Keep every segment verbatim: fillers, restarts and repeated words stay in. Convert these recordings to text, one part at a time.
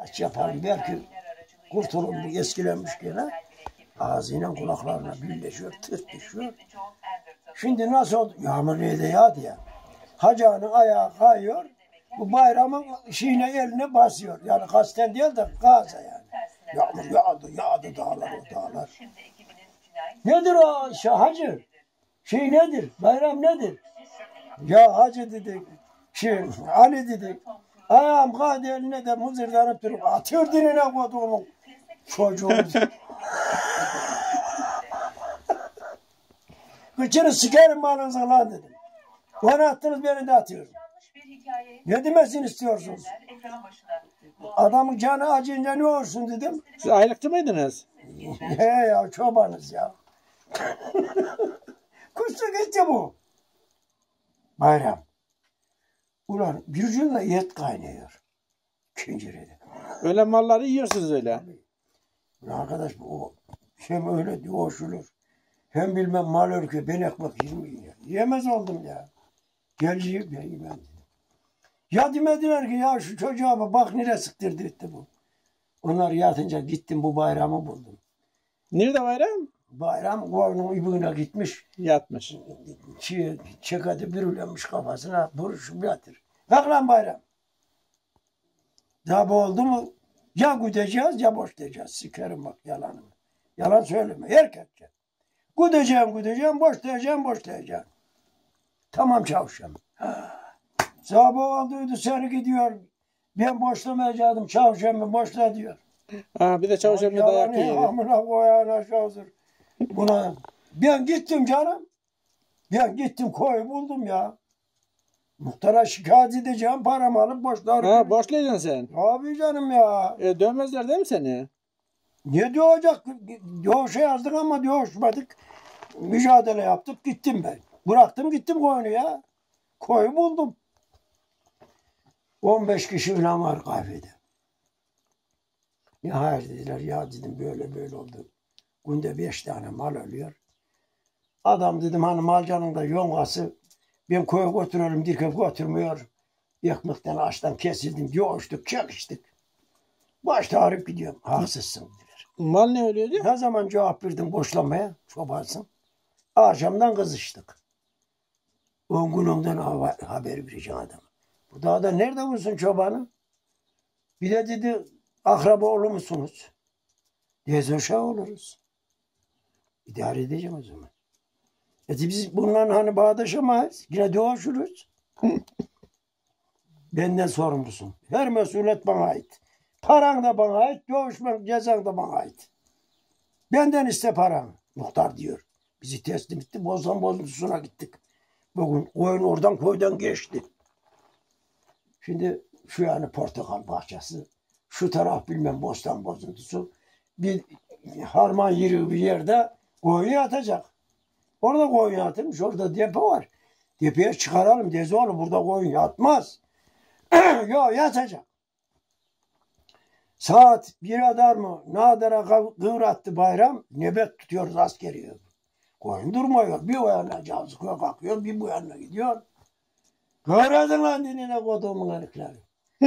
aç yaparım belki kurtulun bu eskilenmiş gene. Ağzıyla kulaklarına birleşiyor, tırt düşüyor. Şimdi nasıl oldu? Yağmur neydi yağdı ya. Hacı'nın ayağı kayıyor. Bu bayramın şeyine eline basıyor. Yani kasten değil de gaza yani. Yağmur yağdı, yağdı dağlar o dağlar. Nedir o şey, hacı? Şey nedir? Bayram nedir? Ya hacı dedi. Şey, Ali dedi. Ayağım kaydı eline de mızırdanıp durup atıyor dinine koduğumun çocuğu. Kıçını sikerim malınızı lan dedim. Bana attınız beni de atıyorum. Ne demesini istiyorsunuz? Adamın canı acıyınca ne olsun dedim. Siz aylıkçı mıydınız? He ya çobanız ya. Kusur gitti bu. Bayram. Ulan bir cümle et kaynıyor. Kincirede. Öyle malları yiyorsunuz öyle. Ulan arkadaş o hem öyle hoşulur. Hem bilmem mal örkü ben ekmek yemiyor. Yemez oldum ya. Gel yiyip ya yemem dedim. Ya demediler ki ya şu çocuğa bak nereye sıktırdı etti bu. Onlar yatınca gittim bu bayramı buldum. Nerede bayram? Bayram koyunun ibiğine gitmiş. Yatmış. Çiğ, çekadi bürülenmiş kafasına buruşup yatır. Kalk lan bayram. Daha bu oldu mu ya güdeceğiz ya boşlayacağız. Sikerim bak yalanımı. Yalan söyleme erkekçe. Güdeceğim güdeceğim boşlayacağım boşlayacağım. Tamam çavuşum. Sabah olduydu seni gidiyor. Ben boşlamayacaktım çavuşum boşla diyor. Ha, bir de çavuşum bir dayak yiyor. Amına koyana şavuzur. Buna ben gittim canım. Ben gittim koyu buldum ya. Muhtara şikayet edeceğim paramı alıp boşlar. Ha boşlayacaksın sen. Abi canım ya. E, dövmezler değil mi seni? Ne dövecek? Dövüşe yazdık ama dövüşmedik. Mücadele yaptık gittim ben. Bıraktım gittim koyunu ya. Koyu buldum. on beş kişi falan var kahvede. Ya hayır dediler ya dedim böyle böyle oldu. Günde beş tane mal ölüyor. Adam dedim hani malcanın da yongası. Ben koya götürüyorum dirke götürmüyor. Ekmekten açtan kesildim. Yoğuştuk çakıştık. Başta arayıp gidiyorum. Haksızsın dediler. Mal ne ölüyordu? Ne zaman cevap verdim boşlamaya çobansın. Akşamdan kızıştık. On gün ondan haber vereceğim adamı. Bu dağda nerede bulsun çobanı? Bir de dedi akraba olur musunuz? Teyze uşağı oluruz. İdare edeceğim o zaman. E biz bunlarla hani bağdaşamayız. Yine dövüşürüz. Benden sorumlusun. Her mesuliyet bana ait. Paran da bana ait. Dövüşmek cezan da bana ait. Benden iste paranı. Muhtar diyor. Bizi teslim etti. Bozdan bozuntusuna gittik. Bugün koyun oradan koydan geçti. Şimdi şu yani portakal bahçesi. Şu taraf bilmem bostan bozuntusu. Bir harman yeri bir yerde koyun yatacak. Orada koyun yatırmış. Orada depo var. Depoya çıkaralım. Deze oğlum burada koyun yatmaz. Yok yatacak. Saat bir kadar mı? Nadara kıvrattı bayram. Nöbet tutuyoruz askeri. Koyun durmuyor. Bir o yana cazıkıyor kalkıyor. Bir bu yana gidiyor. Kıvradın lan dinine koduğumun herifleri.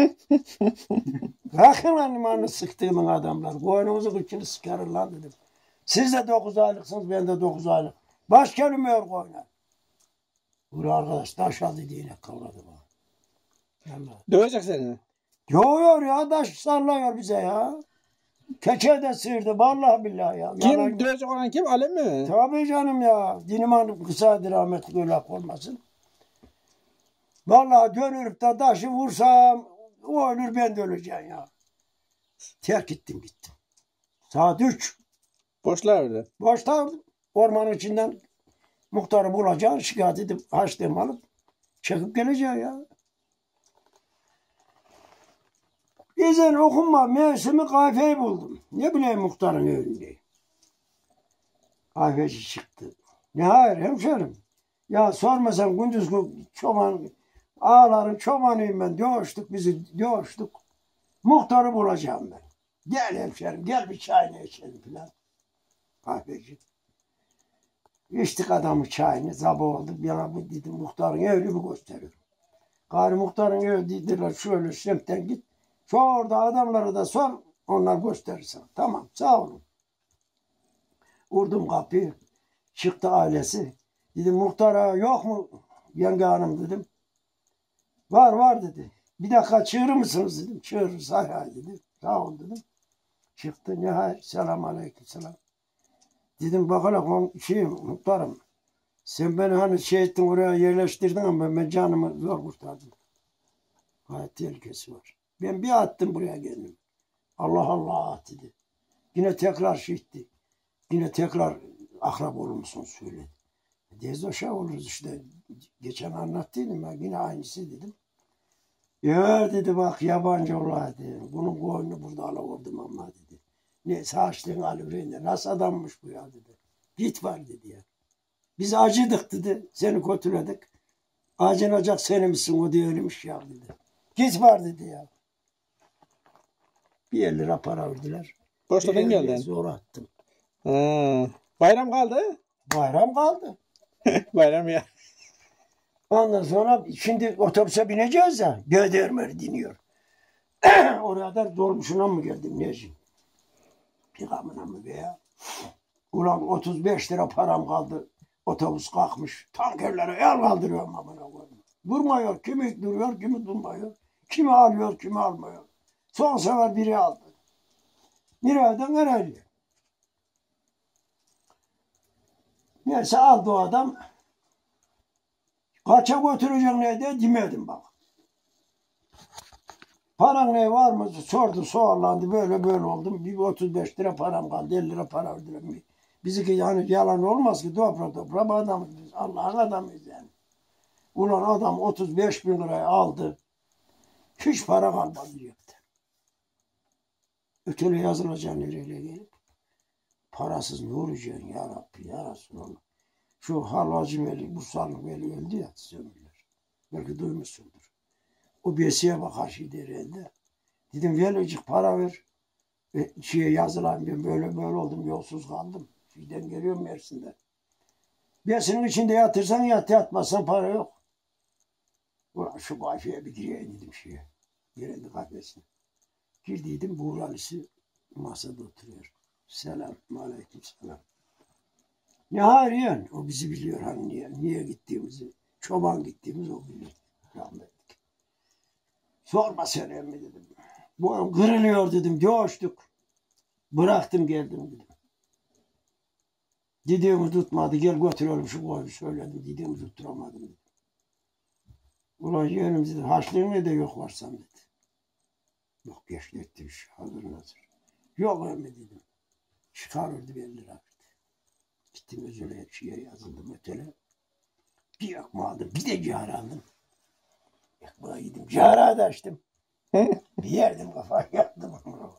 Bakın lan limanı sıktığımın adamlar. Koyununuzu kıçını sıkarır lan dedim. Siz de dokuz aylıksınız. Ben de dokuz aylık. Baş gelmiyor koyuna. Bu arkadaş taş aldı yine kavradı bana. Dövecek seni. Yoğuyor ya taş sallıyor bize ya. Keçe de sıyırdı vallahi billahi ya. Kim Yalan... dövecek olan kim? Alem mi? Tabii canım ya. Diniman kısadır rahmetli öyle olmasın. Vallahi dönürüp de taşı vursam o ölür ben de öleceğim ya. Terk ettim gittim. Saat üç. Boşlar öyle. Boşta ormanın içinden muhtarı bulacağım. Şikayet edip haçlığımı alıp çekip geleceğim ya. İzin okunma mevsimi kahveyi buldum. Ne bileyim muhtarın önünde. Kahveci çıktı. Ne hayır hemşerim. Ya sormasam gündüz çoban ağların çobanıyım ben. Dövüştük bizi dövüştük. Muhtarı bulacağım ben. Gel hemşerim gel bir çayını içelim filan. Kahveci. İçtik adamı çayını. Sabah oldu. Bana bu dedim muhtarın evini mi gösteriyorum. Gari muhtarın evi dediler şöyle semtten git. Şu orada adamlara da sor. Onlar gösterirsin. Tamam sağ olun. Vurdum kapıyı. Çıktı ailesi. Dedim muhtara yok mu yenge hanım dedim. Var var dedi. Bir dakika çığırır mısınız dedim. Çığırırız hay hay dedim. Sağ ol dedim. Çıktı nihayet. Selamun aleyküm selam. Dedim bakalım şey muhtarım. Sen beni hani şey ettin oraya yerleştirdin ama ben canımı zor kurtardım. Hayat tehlikesi var. Ben bir attım buraya geldim. Allah Allah dedi. Yine tekrar şiitti. Yine tekrar akrab olur musun söyledi. Dezoşa oluruz işte. Geçen anlattıydım ben yine aynısı dedim. Ya dedi bak yabancı olaydı. Bunun koyunu burada alıvurdum ama dedi. Neyse açtığın alıverinde. Nasıl adammış bu ya dedi. Git var dedi ya. Biz acıdık dedi. Seni kötüledik. Acınacak seni misin o diye ölmüş ya dedi. Git var dedi ya. Bir elli lira para verdiler. Boşladın geldin. Zor attım. Ha. Bayram kaldı. Bayram kaldı. Bayram ya. Ondan sonra şimdi otobüse bineceğiz ya. Gödermer diniyor. Oraya da dolmuşuna mı geldim Necim? Pikamına mı veya? Ulan otuz beş lira param kaldı. Otobüs kalkmış. Tankerlere el kaldırıyorum amına koyayım. Durmuyor. Kimi duruyor, kimi durmuyor. Kimi alıyor, kimi almıyor. Son sefer biri aldı. Nereden nereye? Neyse aldı o adam. Kaça götüreceksin ne diye demedim bak. Paran ne var mı? Sordu, soğanlandı. Böyle böyle oldum. Bir otuz beş lira param kaldı. elli lira para verdiler. Bizimki yani yalan olmaz ki. Dobra dobra adamız biz. Allah'ın adamıyız yani. Ulan adam otuz beş bin liraya aldı. Hiç para kalmadı yoktu. Ötele yazılacaksın nereye gelip. Parasız ne olacaksın ya Rabbi ya Resulallah. Şu Halvacı Veli, Bursalı Veli öldü ya söylüyorlar. Belki duymuşsundur. O besiye bakar şey derinde. Dedim Velicik para ver. E, şeye yazılan ben böyle böyle oldum yolsuz kaldım. Şeyden geliyorum Mersin'den. Besinin içinde yatırsan yat yatmazsan para yok. Ulan şu kafeye bir gireyim dedim şeye. Girendi kafesine. Girdiydim Buğralisi masada oturuyor. Selam aleyküm selam. Ne hariyen? O bizi biliyor hani niye, niye gittiğimizi. Çoban gittiğimiz o biliyor. Rahmetlik. Sorma sen emmi dedim. Bu kırılıyor dedim. Coştuk. Bıraktım geldim dedim. Dediğimi tutmadı. Gel götürüyorum şu koyunu söyledim. Dediğimi tutturamadım dedim. Ulan yeğenim dedi. Haçlığın ne de yok varsan dedi. Yok geç gitti iş. Hazır hazır. Yok emmi dedim. Çıkarırdı elli lira. Gittim özüle şeye yazıldım ötele. Bir yakma aldım. Bir de cihar aldım. Yakmaya gittim. Cihara da açtım. Bir yerdim kafayı yaktım.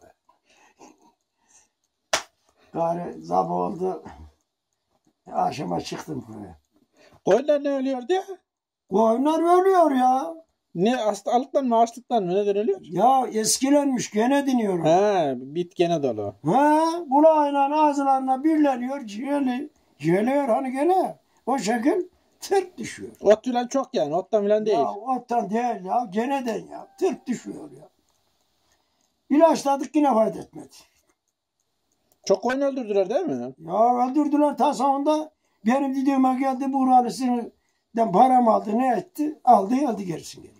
Gari zabı oldu. Akşama çıktım buraya. Koyunlar ne ölüyor diye? Koyunlar ölüyor ya. Ne hastalıktan mı açlıktan mı neden ölüyor? Ya eskilenmiş gene diniyorum. He bit gene dolu. He kulağıyla ağızlarına birleniyor ciğerli. Ciğerliyor hani gene. O şekil tırt düşüyor. Ot filan çok yani ottan filan değil. Ya ottan değil ya geneden ya tırt düşüyor ya. İlaçladık yine fayda etmedi. Çok koyun öldürdüler değil mi? Ya öldürdüler ta sonunda benim dediğime geldi Buğralısı'ndan param aldı ne etti aldı geldi gerisin geldi.